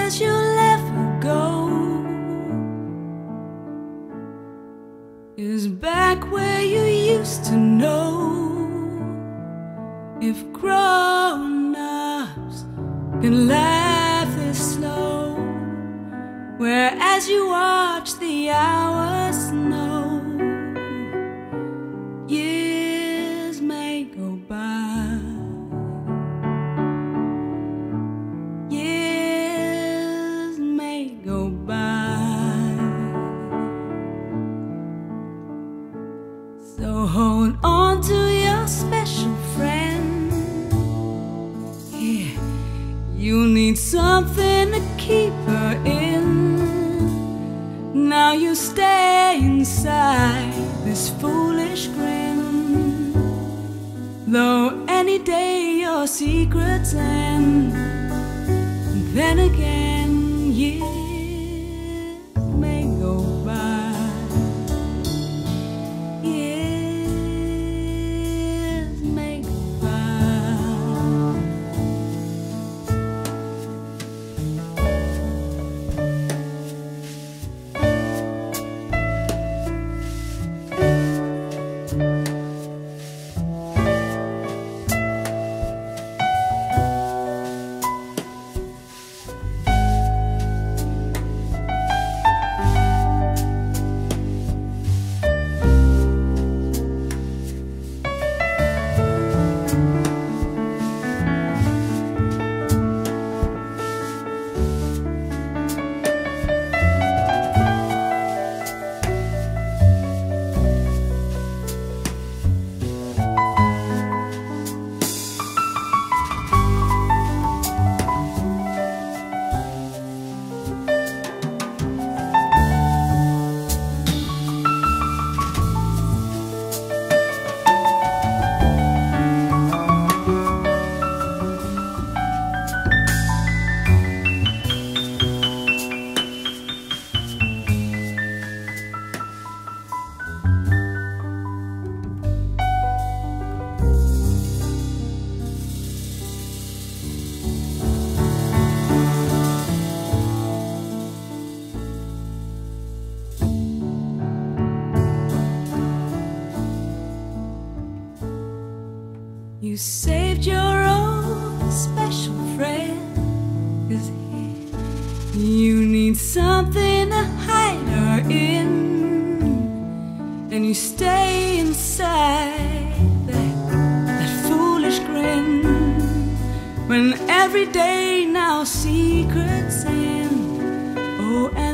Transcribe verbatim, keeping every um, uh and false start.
as you'll ever go is back where you used to know. If grown-ups can laugh this slow, where as you watch the hours snow, years may go by, years may go by. So hold on to your special friend. Yeah, you need something to keep her in. Now you stay inside this foolish grin, though any day your secrets end. And then again, years may go by, years may go You saved your own special friend, 'cause you need something to hide her in, and you stay inside that, that foolish grin, when every day now secrets end. Oh,